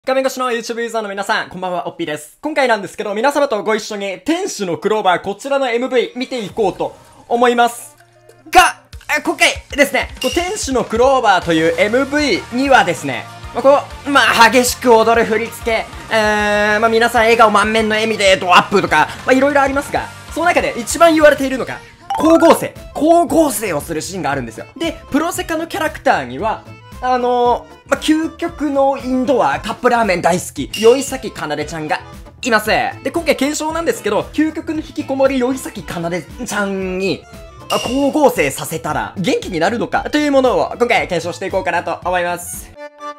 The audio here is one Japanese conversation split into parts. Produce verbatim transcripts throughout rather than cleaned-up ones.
画面越しの YouTube ユーザーの皆さん、こんばんは、おっぴーです。今回なんですけど、皆様とご一緒に、天使のクローバー、こちらの エムブイ 見ていこうと思います。が、今回ですね、天使のクローバーという エムブイ にはですね、まあ、こう、まあ、激しく踊る振り付け、えー、まあ、皆さん笑顔満面の笑みでドアップとか、まあ、いろいろありますが、その中で一番言われているのが、光合成。光合成をするシーンがあるんですよ。で、プロセカのキャラクターには、あのー、まあ、究極のインドア、カップラーメン大好き、よいさきかなでちゃんがいます。で、今回検証なんですけど、究極の引きこもりよいさきかなでちゃんに、光合成させたら元気になるのかというものを今回検証していこうかなと思います。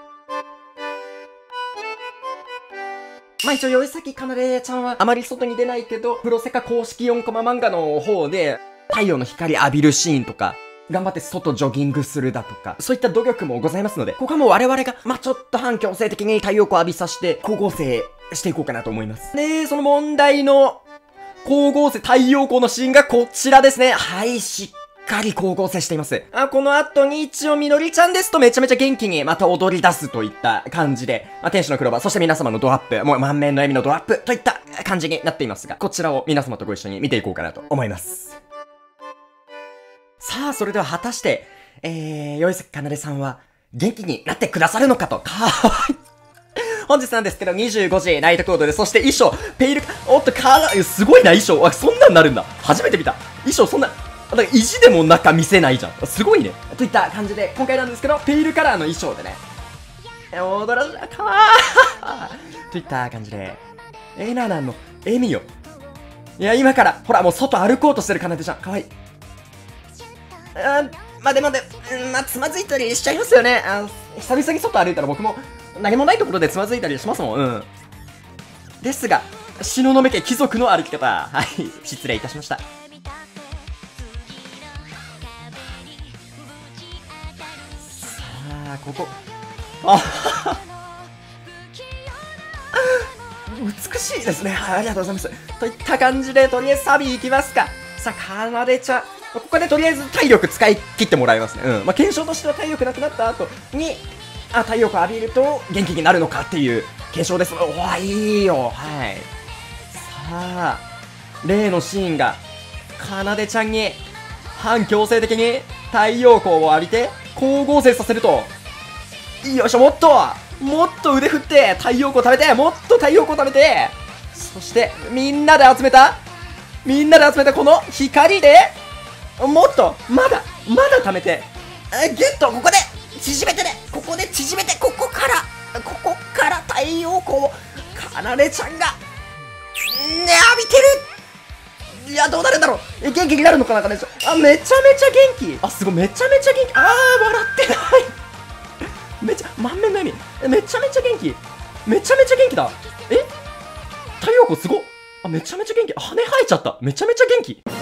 まあ一応、よいさきかなでちゃんはあまり外に出ないけど、プロセカ公式よんコマ漫画の方で、太陽の光浴びるシーンとか、頑張って外ジョギングするだとか、そういった努力もございますので、ここはもう我々が、まあ、ちょっと反強制的に太陽光浴びさせて、光合成していこうかなと思います。で、その問題の、光合成、太陽光のシーンがこちらですね。はい、しっかり光合成しています。あ、この後に一応みのりちゃんですとめちゃめちゃ元気にまた踊り出すといった感じで、まあ、天使のクローバー、そして皆様のドアップ、もう満面の笑みのドアップといった感じになっていますが、こちらを皆様とご一緒に見ていこうかなと思います。さあ、それでは果たして、えー、よいさきかなでさんは、元気になってくださるのかと、かわいい。本日なんですけど、にじゅうごじナイトコードで、そして衣装、ペイル、おっと、カラー、すごいな、衣装。あ、そんなんなるんだ。初めて見た。衣装、そんな、なんか意地でも中見せないじゃん。すごいね。といった感じで、今回なんですけど、ペイルカラーの衣装でね、踊らせ、かわーといった感じで、えななんの、笑みよ。いや、今から、ほら、もう外歩こうとしてるかなでちゃん。かわいい。あ、待て待て、うん、まあ、つまずいたりしちゃいますよね。あ、久々に外歩いたら僕も何もないところでつまずいたりしますもん。うん。ですが、東雲家貴族の歩き方。はい、失礼いたしました。さあ、ここ。あ美しいですね。はい、ありがとうございます。といった感じで、とりあえずサビ行きますか。さあ、かなでちゃん。ここでとりあえず体力使い切ってもらいますね。うん。まあ、検証としては体力なくなった後に、あ、太陽光浴びると元気になるのかっていう検証です。おわ、いいよ。はい。さあ、例のシーンが、かなでちゃんに、反強制的に太陽光を浴びて、光合成させると、よいしょ、もっともっと腕振って、太陽光食べて、もっと太陽光食べて、そして、みんなで集めた、みんなで集めたこの光で、もっとまだまだ貯めて、えゲット、ここで縮めてね、ここで縮めて、ここからここから太陽光をかなでちゃんがね浴びてる。いや、どうなるんだろう。え元気になるのかな、かなでちゃん。あ、めちゃめちゃ元気。あ、すごい、めちゃめちゃ元気。あー、笑ってないめちゃ満面の笑み。めちゃめちゃ元気。めちゃめちゃ元気だ。え太陽光すごっ。あ、めちゃめちゃ元気。羽生えちゃった。めちゃめちゃ元気。